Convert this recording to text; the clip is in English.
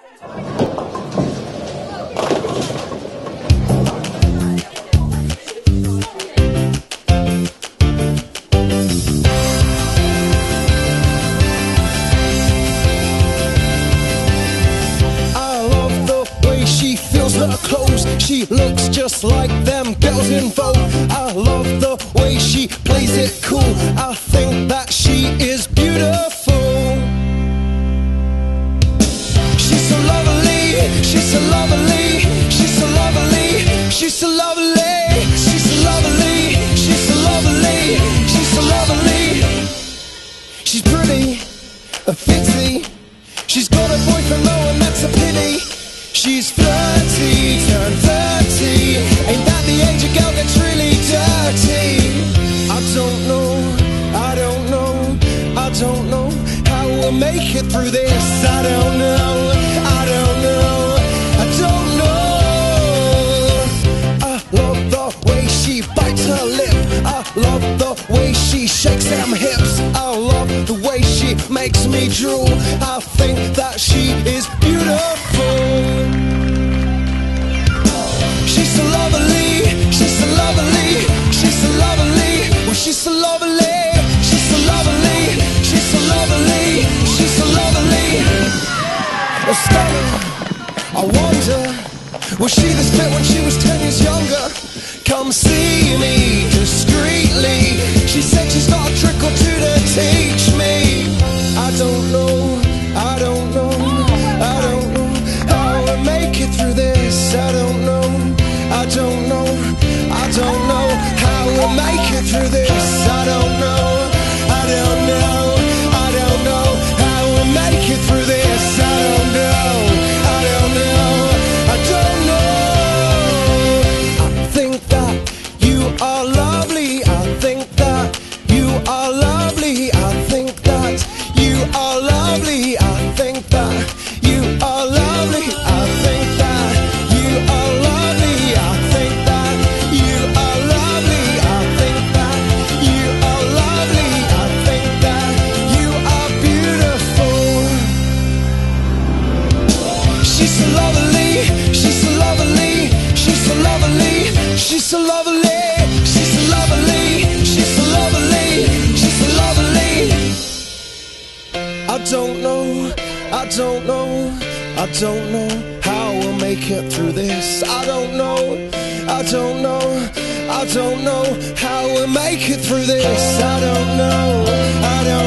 Her clothes, she looks just like them girls in Vogue. I love the way she plays it cool. I think that she is beautiful. She's so lovely, she's so lovely, she's so lovely, she's so lovely, she's so lovely, she's so lovely, she's so lovely. She's pretty, fitzy. She's got a boyfriend though, and that's a pity. She's flirty, turned 30. Ain't that the age a girl gets really dirty? I don't know, I don't know, I don't know how we'll make it through this. I don't know, I don't know, I don't know. I love the way she bites her lip. I love the way she shakes them hips. I love the way she makes me drool. I think that she is beautiful. She's so lovely, she's so lovely, she's so lovely, well she's so lovely, she's so lovely, she's so lovely, she's so lovely. Oh, stunning, I wonder, was she this fit when she was 10 years younger? Come see me discreetly. She said she's got a trick or two to teach me. I don't know, I don't know, I don't know how we'll make it through this. I don't know, I don't know, I don't know how we'll make it through this. I don't know, I don't know, I don't know how we'll make it through this. I don't know, I don't know, I don't know. I think that you are lovely. I think that you are lovely. I think that you are lovely. I think that you are lovely. I think that you are lovely. I think that you are lovely. I think that you are lovely. I think that you are beautiful. She's so lovely. She's so lovely. She's so lovely. She's so lovely. She's so lovely. She's so lovely. She's so lovely. I don't know. I don't know. I don't know how we'll make it through this. I don't know, I don't know, I don't know how we'll make it through this. I don't know, I don't